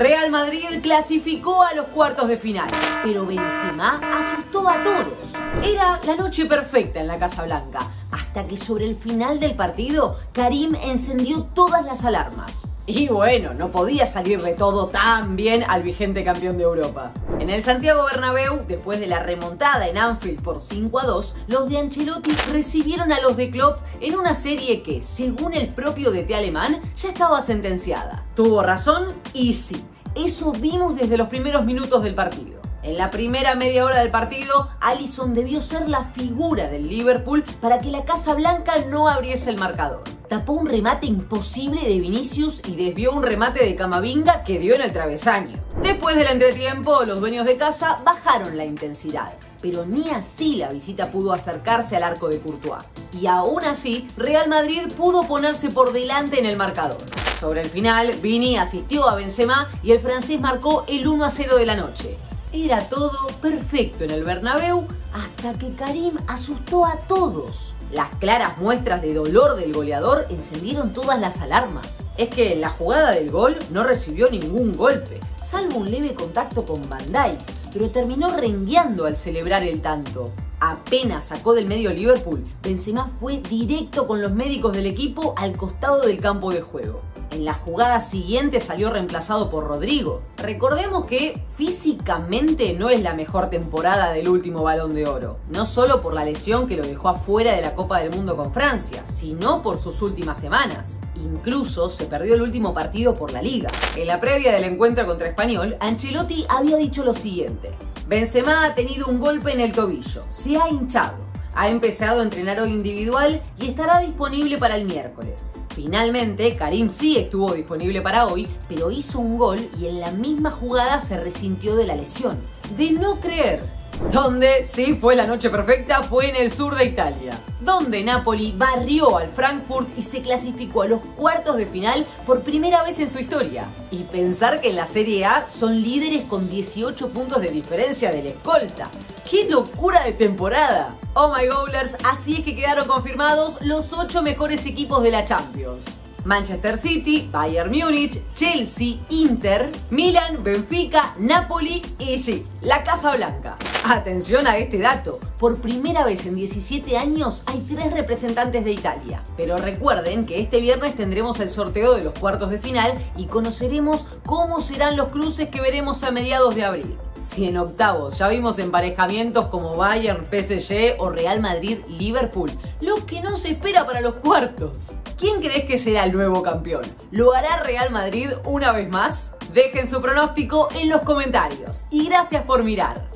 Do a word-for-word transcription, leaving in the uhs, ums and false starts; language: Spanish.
Real Madrid clasificó a los cuartos de final, pero Benzema asustó a todos. Era la noche perfecta en la Casa Blanca, hasta que sobre el final del partido, Karim encendió todas las alarmas. Y bueno, no podía salirle todo tan bien al vigente campeón de Europa. En el Santiago Bernabéu, después de la remontada en Anfield por cinco a dos, los de Ancelotti recibieron a los de Klopp en una serie que, según el propio D T alemán, ya estaba sentenciada. ¿Tuvo razón? Y sí, eso vimos desde los primeros minutos del partido. En la primera media hora del partido, Alisson debió ser la figura del Liverpool para que la Casa Blanca no abriese el marcador. Tapó un remate imposible de Vinicius y desvió un remate de Camavinga que dio en el travesaño. Después del entretiempo, los dueños de casa bajaron la intensidad, pero ni así la visita pudo acercarse al arco de Courtois. Y aún así, Real Madrid pudo ponerse por delante en el marcador. Sobre el final, Vini asistió a Benzema y el francés marcó el uno a cero de la noche. Era todo perfecto en el Bernabéu hasta que Karim asustó a todos. Las claras muestras de dolor del goleador encendieron todas las alarmas. Es que en la jugada del gol no recibió ningún golpe, salvo un leve contacto con Van Dijk, pero terminó rengueando al celebrar el tanto. Apenas sacó del medio Liverpool, Benzema fue directo con los médicos del equipo al costado del campo de juego. En la jugada siguiente salió reemplazado por Rodrigo. Recordemos que físicamente no es la mejor temporada del último Balón de Oro, no solo por la lesión que lo dejó afuera de la Copa del Mundo con Francia, sino por sus últimas semanas. Incluso se perdió el último partido por la Liga. En la previa del encuentro contra Espanyol, Ancelotti había dicho lo siguiente: Benzema ha tenido un golpe en el tobillo, se ha hinchado. Ha empezado a entrenar hoy individual y estará disponible para el miércoles. Finalmente, Karim sí estuvo disponible para hoy, pero hizo un gol y en la misma jugada se resintió de la lesión. De no creer. Donde sí fue la noche perfecta fue en el sur de Italia, donde Napoli barrió al Frankfurt y se clasificó a los cuartos de final por primera vez en su historia. Y pensar que en la Serie A son líderes con dieciocho puntos de diferencia del escolta. ¡Qué locura de temporada! Oh my goalers, así es que quedaron confirmados los ocho mejores equipos de la Champions. Manchester City, Bayern Múnich, Chelsea, Inter, Milan, Benfica, Napoli y sí, la Casa Blanca. Atención a este dato, por primera vez en diecisiete años hay tres representantes de Italia. Pero recuerden que este viernes tendremos el sorteo de los cuartos de final y conoceremos cómo serán los cruces que veremos a mediados de abril. Si en octavos ya vimos emparejamientos como Bayern, P S G o Real Madrid, Liverpool, lo que no se espera para los cuartos. ¿Quién crees que será el nuevo campeón? ¿Lo hará Real Madrid una vez más? Dejen su pronóstico en los comentarios y gracias por mirar.